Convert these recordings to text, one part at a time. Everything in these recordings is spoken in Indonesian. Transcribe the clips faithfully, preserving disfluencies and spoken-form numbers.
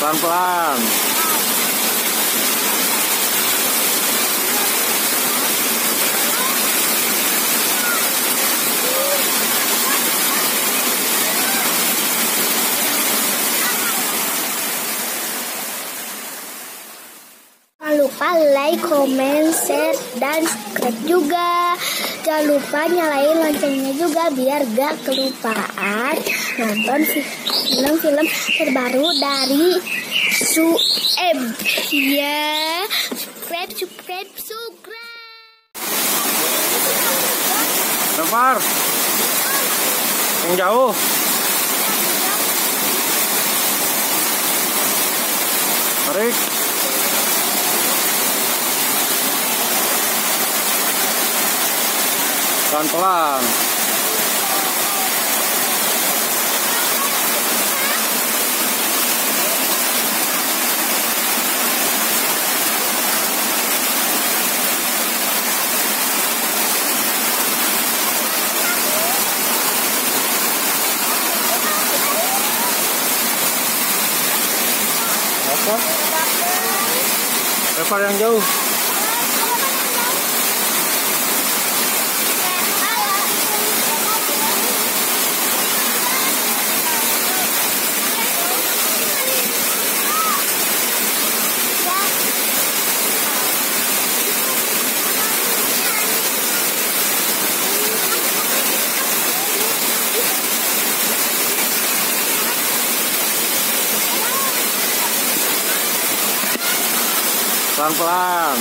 Pelan-pelan. Jangan lupa like, comment, share, dan subscribe juga. Jangan lupa nyalain loncengnya juga biar gak kelupaan nonton film-film terbaru dari Sueb. Ya, subscribe, subscribe, subscribe. Lempar. Yang jauh. Tarik. Pelan-pelan. Apa? Lempar yang jauh. Pelan-pelan.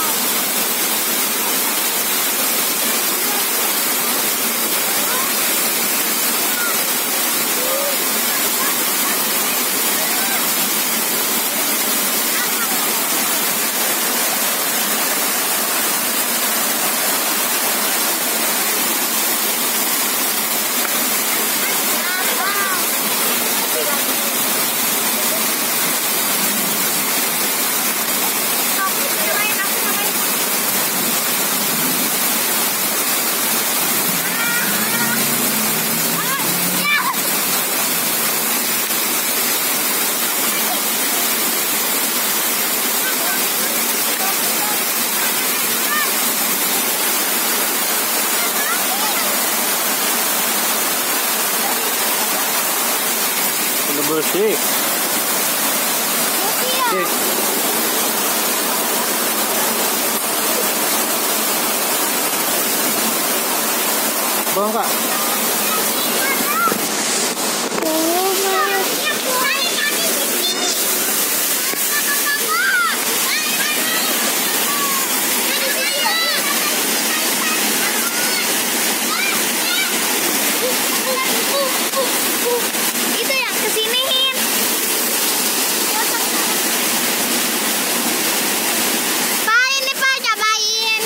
Bersih. Bersih. Bang Kak. Itu yang kesiniin. Pak, ini Pak, cobain.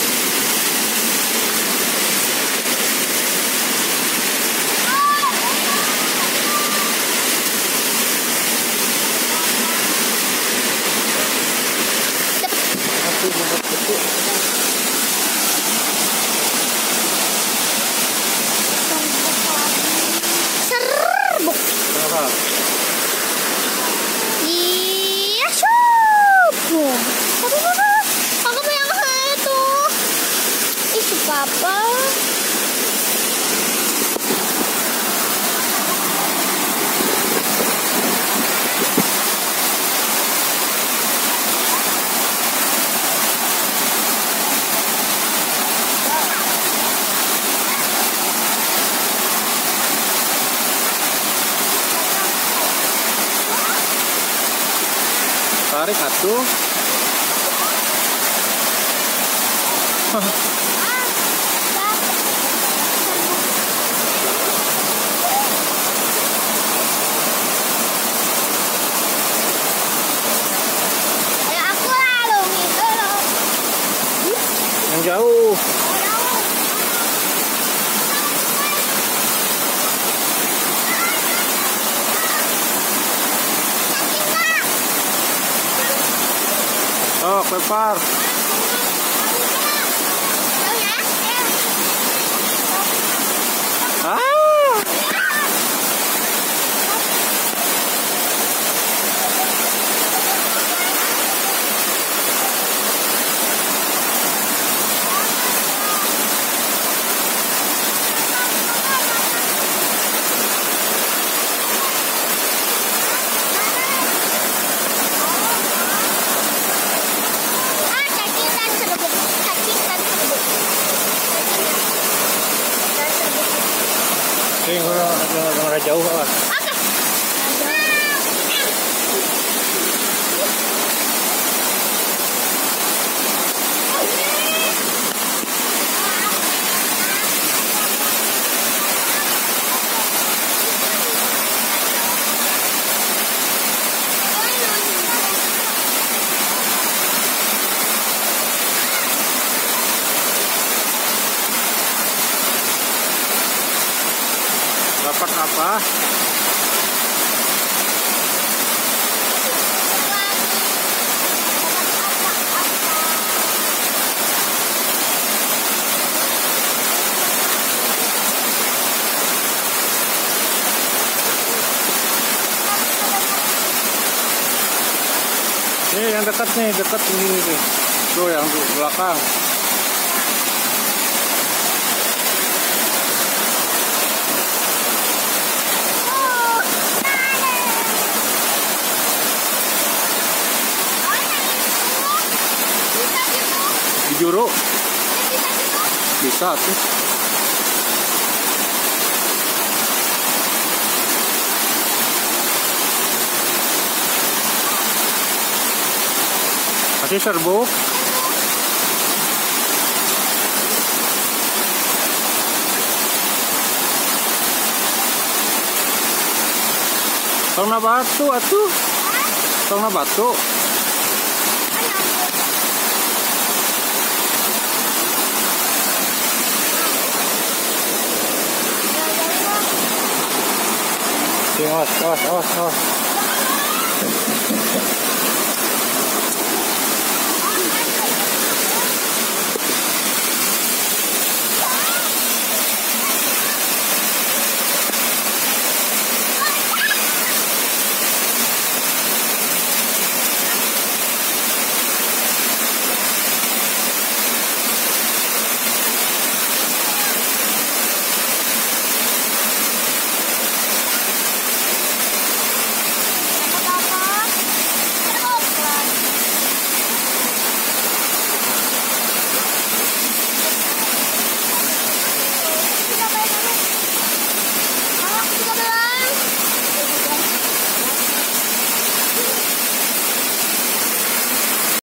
Serbuk. Kenapa? Iya, sup. Apa apa? Aku yang itu. Itu papa. Tarik satu. Ya aku lalu gitu loh. Yang jauh. Oh, lempar. Ah. Oke, orang jauh lah. Oke. Dapat apa? Ini yang dekat nih, dekat ini nih. Tuh yang di belakang. Di juru bisa tuh. Masih serbuk. Tong na batu atuh. Tong na batu. Awas, awas, awas, awas.